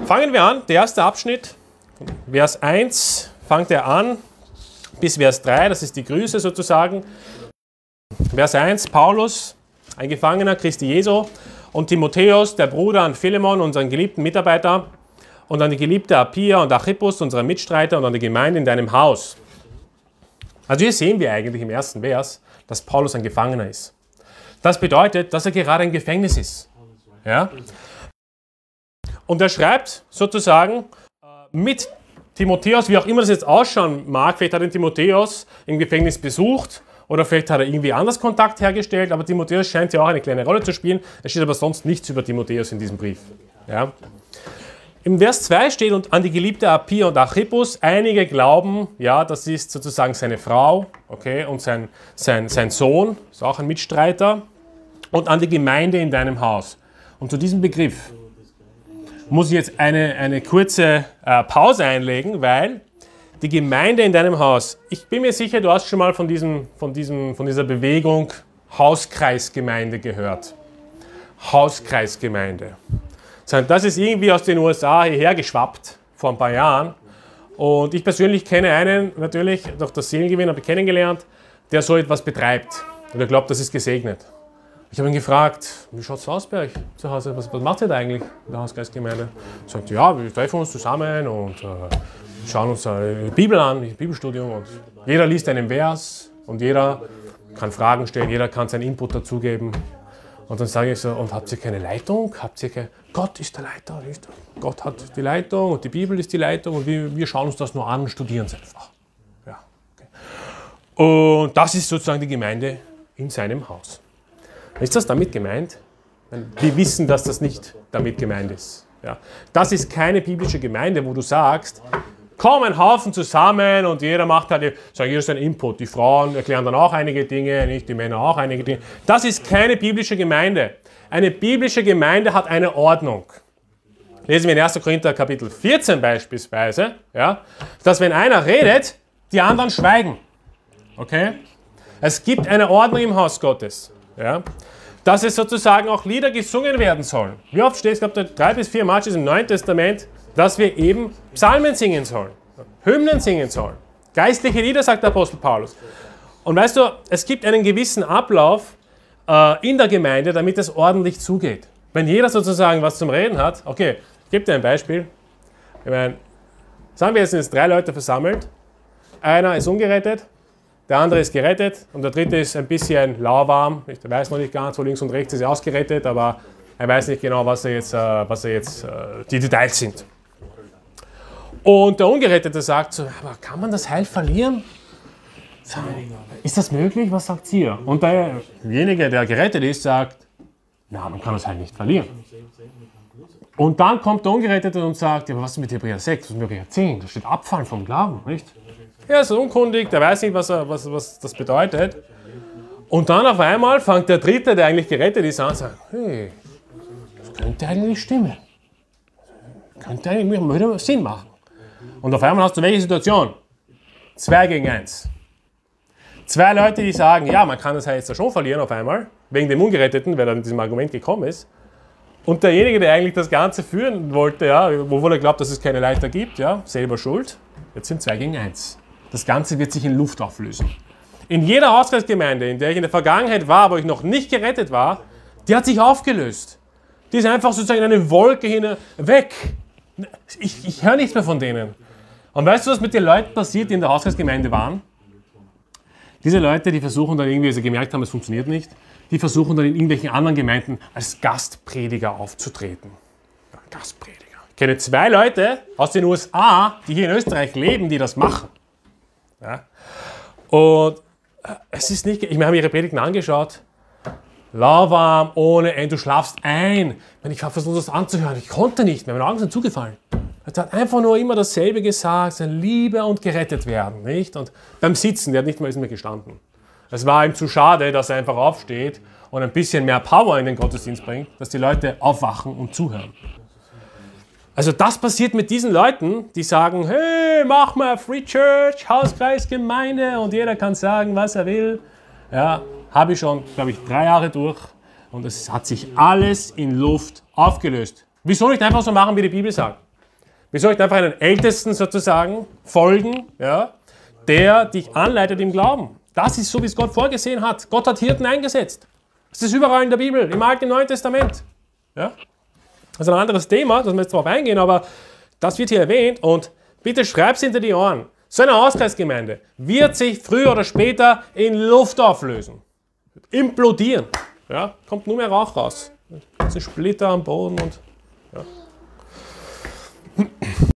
Fangen wir an, der erste Abschnitt, Vers 1 fängt er an, bis Vers 3, das ist die Grüße sozusagen. Vers 1, Paulus, ein Gefangener Christi Jesu, und Timotheus, der Bruder, an Philemon, unseren geliebten Mitarbeiter, und an die geliebte Apphia und Archippus, unsere Mitstreiter, und an die Gemeinde in deinem Haus. Also hier sehen wir eigentlich im ersten Vers, dass Paulus ein Gefangener ist. Das bedeutet, dass er gerade im Gefängnis ist. Ja? Und er schreibt sozusagen mit Timotheus, wie auch immer das jetzt ausschauen mag, vielleicht hat er Timotheus im Gefängnis besucht oder vielleicht hat er irgendwie anders Kontakt hergestellt, aber Timotheus scheint ja auch eine kleine Rolle zu spielen. Es steht aber sonst nichts über Timotheus in diesem Brief. Ja? Im Vers 2 steht, und an die geliebte Apphia und Archippus, einige glauben, ja, das ist sozusagen seine Frau, okay, und sein Sohn, ist auch ein Mitstreiter, und an die Gemeinde in deinem Haus. Und zu diesem Begriff muss ich jetzt eine kurze Pause einlegen, weil die Gemeinde in deinem Haus, ich bin mir sicher, du hast schon mal von dieser Bewegung Hauskreisgemeinde gehört. Hauskreisgemeinde. Das ist irgendwie aus den USA hierher geschwappt, vor ein paar Jahren. Und ich persönlich kenne einen, natürlich, durch das Seelengewinn habe ich kennengelernt, der so etwas betreibt. Und er glaubt, das ist gesegnet. Ich habe ihn gefragt, wie schaut es aus bei euch zu Hause? Was macht ihr da eigentlich in der Hauskreisgemeinde? Er sagt, ja, wir treffen uns zusammen und schauen uns die Bibel an, das Bibelstudium. Und jeder liest einen Vers und jeder kann Fragen stellen, jeder kann seinen Input dazugeben. Und dann sage ich so, und habt ihr keine Leitung? Gott ist der Leiter, nicht? Gott hat die Leitung und die Bibel ist die Leitung und wir schauen uns das nur an und studieren es einfach. Ja, okay. Und das ist sozusagen die Gemeinde in seinem Haus. Ist das damit gemeint? Wir wissen, dass das nicht damit gemeint ist. Ja. Das ist keine biblische Gemeinde, wo du sagst, komm ein Haufen zusammen und jeder macht halt, jeder seinen Input. Die Frauen erklären dann auch einige Dinge, nicht die Männer auch einige Dinge. Das ist keine biblische Gemeinde. Eine biblische Gemeinde hat eine Ordnung. Lesen wir in 1. Korinther Kapitel 14 beispielsweise, ja, dass wenn einer redet, die anderen schweigen. Okay? Es gibt eine Ordnung im Haus Gottes. Ja, dass es sozusagen auch Lieder gesungen werden sollen. Wie oft steht es, ich glaube, 3 bis 4 Mal im Neuen Testament, dass wir eben Psalmen singen sollen, Hymnen singen sollen. Geistliche Lieder, sagt der Apostel Paulus. Und weißt du, es gibt einen gewissen Ablauf in der Gemeinde, damit es ordentlich zugeht. Wenn jeder sozusagen was zum Reden hat, okay, ich gebe dir ein Beispiel. Ich meine, sagen wir, jetzt sind 3 Leute versammelt, einer ist ungerettet, der andere ist gerettet und der dritte ist ein bisschen lauwarm. Er weiß noch nicht ganz, wo links und rechts ist er ausgerettet, aber er weiß nicht genau, was die Details sind. Und der Ungerettete sagt so, aber kann man das Heil verlieren? Ist das möglich? Was sagt ihr? Und derjenige, der gerettet ist, sagt, na, man kann das Heil nicht verlieren. Und dann kommt der Ungerettete und sagt, ja, aber was ist mit Hebräer 6, was ist mit Hebräer 10? Da steht Abfallen vom Glauben, nicht? Er ist unkundig, der weiß nicht, was das bedeutet. Und dann auf einmal fängt der Dritte, der eigentlich gerettet ist, an und sagt, hey, das könnte eigentlich stimmen. Könnte eigentlich Sinn machen. Und auf einmal hast du welche Situation? 2 gegen 1. 2 Leute, die sagen, ja, man kann das jetzt schon verlieren auf einmal, wegen dem Ungeretteten, weil er mit diesem Argument gekommen ist. Und derjenige, der eigentlich das Ganze führen wollte, ja, wovon er glaubt, dass es keine Leiter gibt, ja, selber schuld. Jetzt sind 2 gegen 1. Das Ganze wird sich in Luft auflösen. In jeder Hauskreisgemeinde, in der ich in der Vergangenheit war, wo ich noch nicht gerettet war, die hat sich aufgelöst. Die ist einfach sozusagen in eine Wolke weg. Ich höre nichts mehr von denen. Und weißt du, was mit den Leuten passiert, die in der Hauskreisgemeinde waren? Diese Leute, die versuchen dann irgendwie, als sie gemerkt haben, es funktioniert nicht, die versuchen dann in irgendwelchen anderen Gemeinden als Gastprediger aufzutreten. Ja, Gastprediger. Ich kenne 2 Leute aus den USA, die hier in Österreich leben, die das machen. Ja. Und es ist nicht, ich habe mir ihre Predigten angeschaut, lauwarm, ohne Ende, du schlafst ein. Ich habe versucht, das anzuhören, ich konnte nicht mehr, meine Augen sind zugefallen. Er hat einfach nur immer dasselbe gesagt, Liebe und gerettet werden, nicht? Und beim Sitzen, der hat nicht mal mehr gestanden. Es war ihm zu schade, dass er einfach aufsteht und ein bisschen mehr Power in den Gottesdienst bringt, dass die Leute aufwachen und zuhören. Also das passiert mit diesen Leuten, die sagen, hey, mach mal Free Church, Hauskreis, Gemeinde und jeder kann sagen, was er will. Ja, habe ich schon, glaube ich, 3 Jahre durch und es hat sich alles in Luft aufgelöst. Wieso nicht einfach so machen, wie die Bibel sagt? Wir sollten einfach einen Ältesten sozusagen folgen, ja, der dich anleitet im Glauben. Das ist so, wie es Gott vorgesehen hat. Gott hat Hirten eingesetzt. Das ist überall in der Bibel, im Alten und Neuen Testament. Ja? Das ist ein anderes Thema, dass wir jetzt darauf eingehen, aber das wird hier erwähnt und bitte schreib's hinter die Ohren. So eine Hauskreisgemeinde wird sich früher oder später in Luft auflösen. Implodieren. Ja? Kommt nur mehr Rauch raus. Splitter am Boden und... Ja.